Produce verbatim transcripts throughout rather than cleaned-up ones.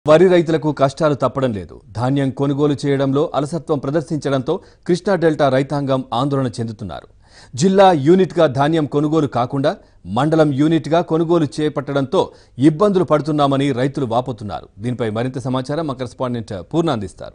వరి రైతులకు కష్టాలు తప్పడం లేదు. ధాన్యం కొనుగోలు చేయడంలో అలసత్వం ప్రదర్శించడంతో కృష్ణా డెల్టా రైతాంగం ఆందోళన చెందుతున్నారు. జిల్లా యూనిట్గా ధాన్యం కొనుగోలు కాకుండా మండలం యూనిట్గా కొనుగోలు చేపట్టడంతో ఇబ్బందులు పడుతున్నామని రైతులు వాపోతున్నారు. దీనిపై మరింత సమాచారం మా కరెస్పాండెంట్ పూర్ణ అందిస్తారు.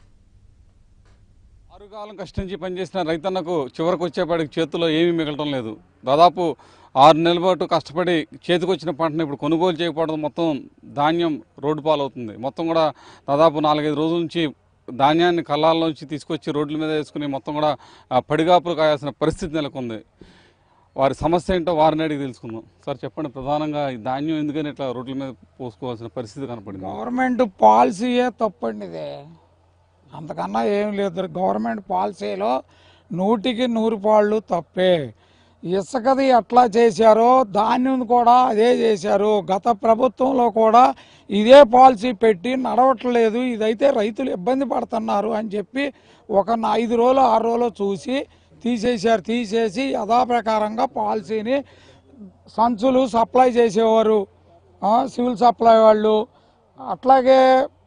ఆరుగాలం కష్టించి పనిచేసిన రైతన్నకు చివరికి వచ్చేపాటికి చేతుల్లో ఏమీ మిగలటం లేదు. దాదాపు ఆరు నెలల పాటు కష్టపడి చేతికొచ్చిన పంటను ఇప్పుడు కొనుగోలు చేయకపోవడం మొత్తం ధాన్యం రోడ్డు పాలవుతుంది. మొత్తం కూడా దాదాపు నాలుగైదు రోజుల నుంచి ధాన్యాన్ని కళ్ళాల్లోంచి తీసుకొచ్చి రోడ్ల మీద వేసుకుని మొత్తం కూడా పడిగాపులు కాయాల్సిన పరిస్థితి నెలకొంది. వారి సమస్య ఏంటో వారిని అడిగి తెలుసుకుందాం. సార్ చెప్పండి, ప్రధానంగా ఈ ధాన్యం ఎందుకని ఇట్లా రోడ్ల మీద పోసుకోవాల్సిన పరిస్థితి కనపడింది? గవర్నమెంట్ పాలసీయే తప్పండి. ఇదే అంతకన్నా ఏం లేదు. గవర్నమెంట్ పాలసీలో నూటికి నూరు పాళ్ళు తప్పే. ఇసుకది ఎట్లా చేశారో ధాన్యం కూడా అదే చేశారు. గత ప్రభుత్వంలో కూడా ఇదే పాలసీ పెట్టి నడవట్లేదు. ఇదైతే రైతులు ఇబ్బంది పడుతున్నారు అని చెప్పి ఒక ఐదు రోజులు ఆరు రోజులు చూసి తీసేశారు. తీసేసి యథాప్రకారంగా పాలసీని సంచులు సప్లై చేసేవారు సివిల్ సప్లై వాళ్ళు. అట్లాగే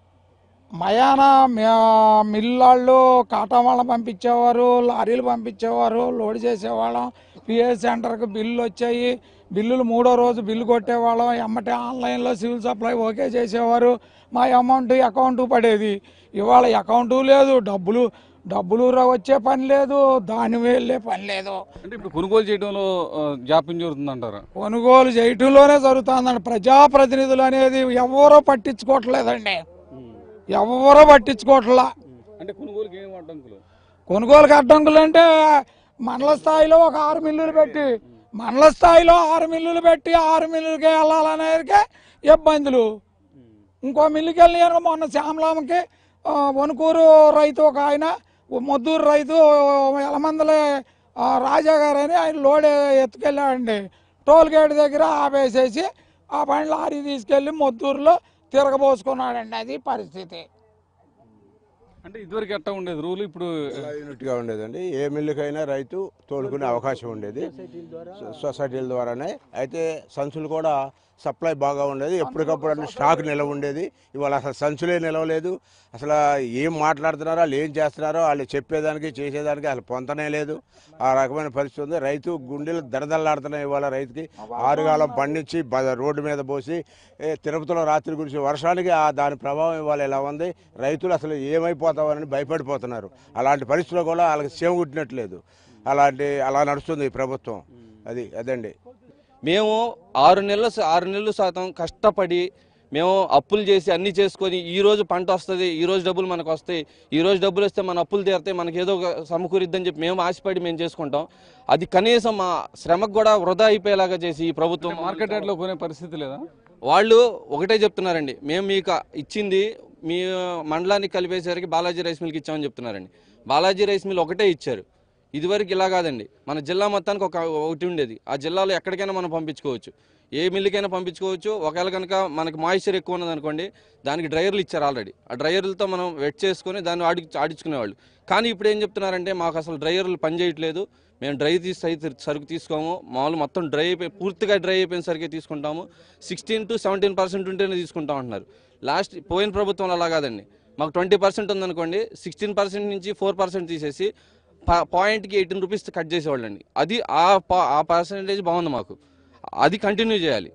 మయానా మిల్లాళ్ళు కాటా వాళ్ళని పంపించేవారు, లారీలు పంపించేవారు, లోడ్ చేసేవాళ్ళం. పిఏ సెంటర్కి బిల్లు వచ్చాయి, బిల్లులు మూడో రోజు బిల్లు కొట్టేవాళ్ళం. ఎమ్మటే ఆన్లైన్లో సివిల్ సప్లై ఓకే చేసేవారు. మా అమౌంట్ అకౌంట్ పడేది. ఇవాళ అకౌంటు లేదు, డబ్బులు డబ్బులు వచ్చే పని లేదు, దాని వెళ్ళే పని లేదు. అంటే ఇప్పుడు కొనుగోలు చేయడంలో జాప్యం జరుగుతుందంటారా? కొనుగోలు చేయటంలోనే జరుగుతుందండి. ప్రజాప్రతినిధులు అనేది ఎవరో పట్టించుకోవట్లేదండి, ఎవరో పట్టించుకోవట్లా. అంటే కొనుగోలుకి ఏం అడ్డంకులు? కొనుగోలుకి అడ్డంకులు అంటే మండల స్థాయిలో ఒక ఆరు మిల్లులు పెట్టి మండల స్థాయిలో ఆరు మిల్లులు పెట్టి ఆరు మిల్లులకి వెళ్ళాలనేకే ఇబ్బందులు. ఇంకో మిల్లుకి వెళ్ళి మొన్న శ్యామలామకి వణుకూరు రైతు ఒక ఆయన, మొద్దూరు రైతు ఎలమందలే రాజా గారు అని ఆయన లోడ్ ఎత్తుకెళ్ళాడండి. టోల్ గేట్ దగ్గర ఆపేసేసి ఆ పని లారీ తీసుకెళ్ళి మొద్దూరులో తిరగబోసుకున్నాడండి. అది పరిస్థితి. అంటే ఇదివరకు ఎట్లా ఉండేది రూల్? ఇప్పుడు యూనిట్గా ఉండేదండి. ఏ మిల్లుకైనా రైతు తోలుకునే అవకాశం ఉండేది సొసైటీల ద్వారానే. అయితే సంచులు కూడా సప్లై బాగా ఉండేది. ఎప్పటికప్పుడు అంటే స్టాక్ నిలవ ఉండేది. ఇవాళ అసలు సంచులే నిలవలేదు. అసలు ఏం మాట్లాడుతున్నారో వాళ్ళు ఏం చేస్తున్నారో వాళ్ళు చెప్పేదానికి చేసేదానికి అసలు పొంతనే లేదు. ఆ రకమైన పరిస్థితి ఉంది. రైతు గుండెలు దడదల్లాడుతున్నాయి. ఇవాళ రైతుకి ఆరుగాలం పండించి రోడ్డు మీద పోసి తిరుపతిలో రాత్రి గురించి వర్షానికి ఆ దాని ప్రభావం ఇవాళ ఎలా ఉంది. రైతులు అసలు ఏమైపోతామని భయపడిపోతున్నారు. అలాంటి పరిస్థితుల్లో కూడా వాళ్ళకి సేవ కుట్టినట్లేదు. అలాంటి అలా నడుస్తుంది ఈ ప్రభుత్వం. అది అదండి. మేము ఆరు నెలలు ఆరు నెలలు శాతం కష్టపడి మేము అప్పులు చేసి అన్నీ చేసుకొని ఈరోజు పంట వస్తుంది, ఈరోజు డబ్బులు మనకు వస్తాయి, ఈరోజు డబ్బులు వస్తే మన అప్పులు తీరితే మనకి ఏదో సమకూరిద్దని చెప్పి మేము ఆశపడి మేము చేసుకుంటాం. అది కనీసం మా శ్రమకు కూడా వృధా అయిపోయేలాగా చేసి ఈ ప్రభుత్వం మార్కెట్ రేట్లో కొనే పరిస్థితి లేదా? వాళ్ళు ఒకటే చెప్తున్నారండి, మేము మీకు ఇచ్చింది మీ మండలానికి కలిపేసరికి బాలాజీ రైస్ మిల్కి ఇచ్చామని చెప్తున్నారండి. బాలాజీ రైస్ మిల్ ఒకటే ఇచ్చారు. ఇదివరకు ఇలా కాదండి. మన జిల్లా మొత్తానికి ఒక ఒకటి ఉండేది. ఆ జిల్లాలో ఎక్కడికైనా మనం పంపించుకోవచ్చు, ఏ మిల్లుకైనా పంపించుకోవచ్చు. ఒకవేళ కనుక మనకి మాయిశ్చర్ ఎక్కువ ఉన్నదనుకోండి, దానికి డ్రైవర్లు ఇచ్చారు ఆల్రెడీ. ఆ డ్రైవర్లతో మనం వెట్ చేసుకొని దాన్ని ఆడి ఆడించుకునేవాళ్ళు. కానీ ఇప్పుడు ఏం చెప్తున్నారంటే మాకు అసలు డ్రైవర్లు పనిచేయట్లేదు, మేము డ్రై తీసి సరుకు తీసుకోము, మామూలు మొత్తం డ్రై అయిపోయి పూర్తిగా డ్రై అయిపోయిన సరికే తీసుకుంటాము, సిక్స్టీన్ టు సెవెంటీన్ పర్సెంట్ ఉంటేనే తీసుకుంటాం అంటున్నారు. లాస్ట్ పోయిన ప్రభుత్వంలో అలా కాదండి. మాకు ట్వంటీ పర్సెంట్ ఉందనుకోండి, సిక్స్టీన్ పర్సెంట్ నుంచి ఫోర్ పర్సెంట్ తీసేసి పాయింట్కి ఎయిటీన్ రూపీస్ కట్ చేసేవాళ్ళండి. అది ఆ ఆ పర్సెంటేజ్ బాగుంది మాకు, అది కంటిన్యూ చేయాలి.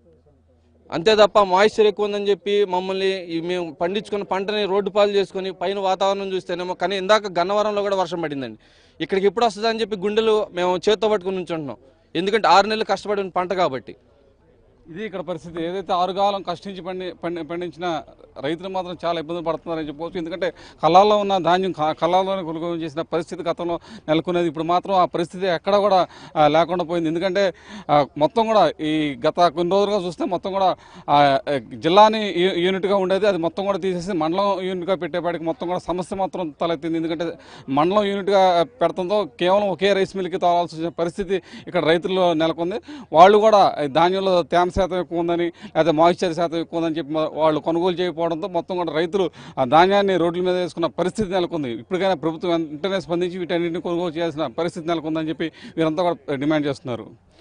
అంతే తప్ప మాయిశ్చర్ ఎక్కువ ఉందని చెప్పి మమ్మల్ని మేము పండించుకున్న పంటని రోడ్డు పాలు చేసుకుని పైన వాతావరణం చూస్తేనేమో. కానీ ఇందాక గన్నవరంలో కూడా వర్షం పడిందండి. ఇక్కడికి ఎప్పుడు వస్తుందని చెప్పి గుండెలు మేము చేత్తో పట్టుకుని ఉంచుంటున్నాం. ఎందుకంటే ఆరు నెలలు కష్టపడిన పంట కాబట్టి. ఇది ఇక్కడ పరిస్థితి. ఏదైతే ఆరుగాలం కష్టించి పండి పండి పండించిన రైతులు మాత్రం చాలా ఇబ్బందులు పడుతున్నారని చెప్పవచ్చు. ఎందుకంటే కళ్ళాల్లో ఉన్న ధాన్యం కళ్ళాల్లోనే కొనుగోలు చేసిన పరిస్థితి గతంలో నెలకొనేది. ఇప్పుడు మాత్రం ఆ పరిస్థితి ఎక్కడ కూడా లేకుండా పోయింది. ఎందుకంటే మొత్తం కూడా ఈ గత కొన్ని రోజులుగా చూస్తే మొత్తం కూడా జిల్లాని యూనిట్గా ఉండేది, అది మొత్తం కూడా తీసేసి మండలం యూనిట్గా పెట్టేపాటికి మొత్తం కూడా సమస్య మాత్రం తలెత్తింది. ఎందుకంటే మండలం యూనిట్గా పెడతంతో కేవలం ఒకే రైస్ మిల్కి తోలాల్సి వచ్చిన పరిస్థితి ఇక్కడ రైతుల్లో నెలకొంది. వాళ్ళు కూడా ధాన్యంలో తేమ శాతం ఎక్కువ ఉందని లేదా మాయిశ్చర్ శాతం ఎక్కువ ఉందని చెప్పి వాళ్ళు కొనుగోలు చేయకపోవడంతో మొత్తం కూడా రైతులు ఆ ధాన్యాన్ని రోడ్ల మీద వేసుకున్న పరిస్థితి నెలకొంది. ఇప్పటికైనా ప్రభుత్వం వెంటనే స్పందించి వీటన్నింటినీ కొనుగోలు చేయాల్సిన పరిస్థితి నెలకొందని చెప్పి వీరంతా కూడా డిమాండ్ చేస్తున్నారు.